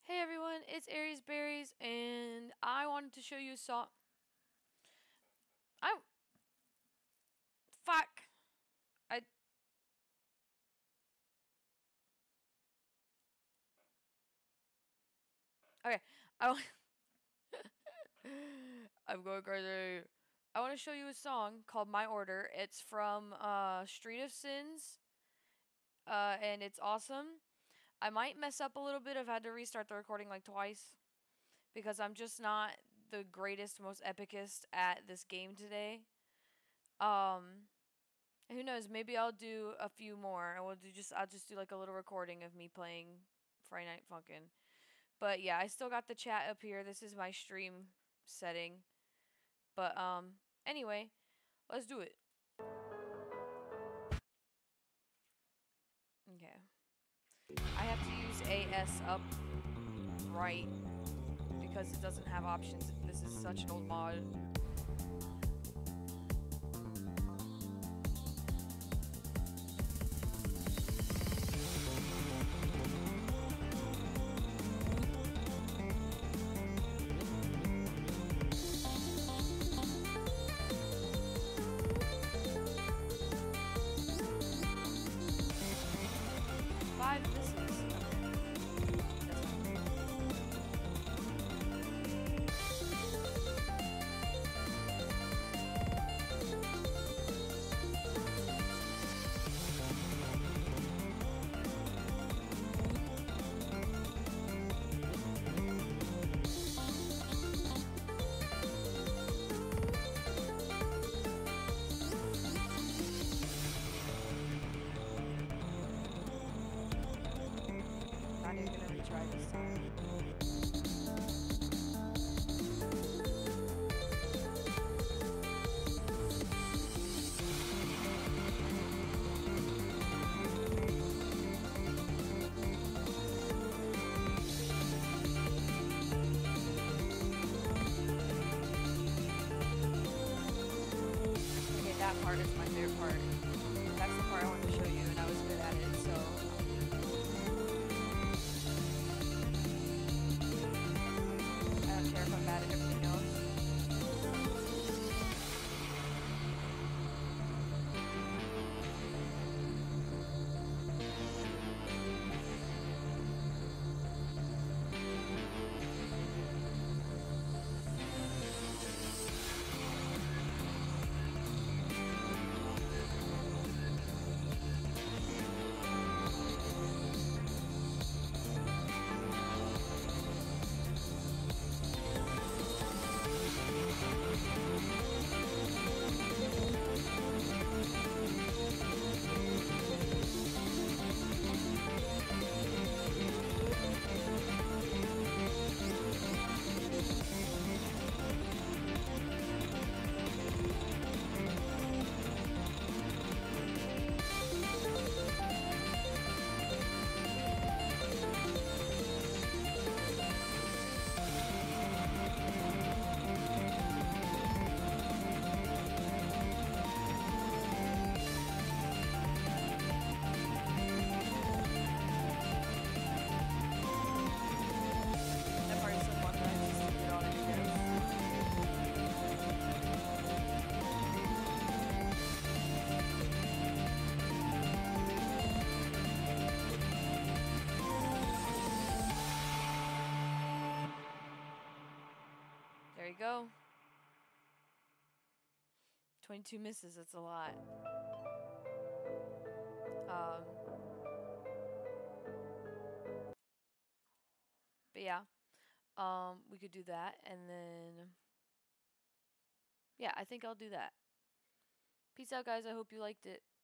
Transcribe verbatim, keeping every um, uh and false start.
Hey everyone, it's Aries Berries, and I wanted to show you a song. I fuck. I okay. I I'm going crazy. I want to show you a song called "My Order." It's from uh, Street of Sins, uh, and it's awesome. I might mess up a little bit. I've had to restart the recording like twice because I'm just not the greatest, most epicest at this game today. Um. Who knows? Maybe I'll do a few more, and we'll do just I'll just do like a little recording of me playing Friday Night Funkin'. But yeah, I still got the chat up here. This is my stream setting. But um, anyway, let's do it. Okay. I have to use A S up right because it doesn't have options. This is such an old mod. Five misses. Not even gonna retry this time. Okay, that part is my favorite part. That's the part I wanted to show you, and I was good at it, so. I don't care if I'm bad at everything else. That part is so fun that I just did all the videos. There you go. twenty-two misses, that's a lot. Um, but yeah, um, we could do that, and then, yeah, I think I'll do that. Peace out, guys. I hope you liked it.